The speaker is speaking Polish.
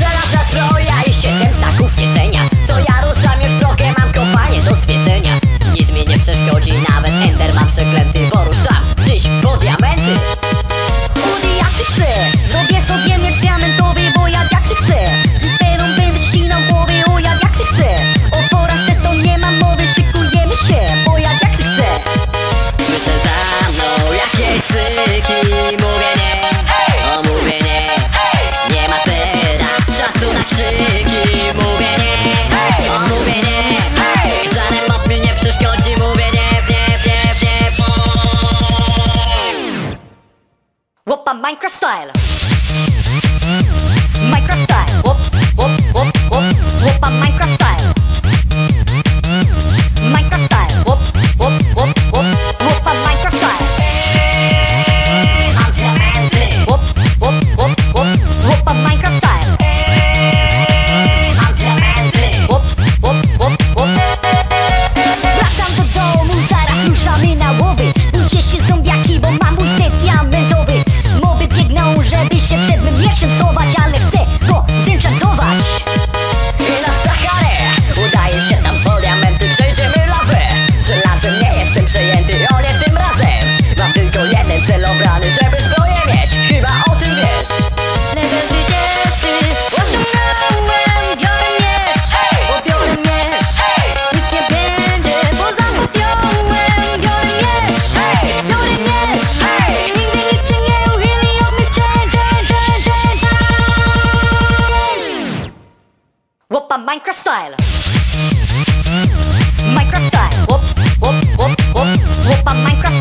Żelazna zbroja i 7 staków jedzenia. To ja ruszam już drogę, mam kopanie do zwiedzenia. Nic mi nie przeszkodzi, nawet Ender mam przeklęty. Poruszam dziś po diamenty. Udy jak się chce, robię sobie miecz diamentowy, bo jak się chce. Teraz będę ścinał głowy, o jak się chce. O porażce to nie mam mowy, szykujemy się, bo jak się chce. Słyszę za mną jakieś syki. Mówię nie, o mówię nie. Nie ma teraz czasu na krzyki. Mówię nie, o mówię nie. Żaden mob mi nie przeszkodzi. Mówię nie. Łopa Minecraft style. Minecraft style. Łop, łop, łop, łop. Łopa Minecraft style. Minecraft style. Łop, łop, łop, łop. Łopa Minecraft style. Mam diamenty. Łop, łop, łop, łop. Łopa Minecraft style. Mam diamenty. Łop, łop, łop, łop. Wracam do domu, zaraz ruszamy na łowy. Bójcie się zombiaki, bo mam mój set diamentowy. Moby biegną, żeby się przed mym mieczem schować, ale chcę go zenchantować. I na Saharę udaje się tam po diamenty. Przejdziemy lawę. Żelazem nie jestem przejęty, o nie tym razem. Mam tylko jeden cel obrany, żeby zbroję mieć. Chyba o tym wiesz. Level 30 osiągnąłem, biorę miecz, bo biorę miecz. Nic nie będzie, bo zakupiłem, biorę miecz, biorę miecz. Nigdy nikt cię nie uchyli od mych cięć. Łopa Minecraft style. Minecraft style. Łop, łop, łop, łop. Łopa Minecraft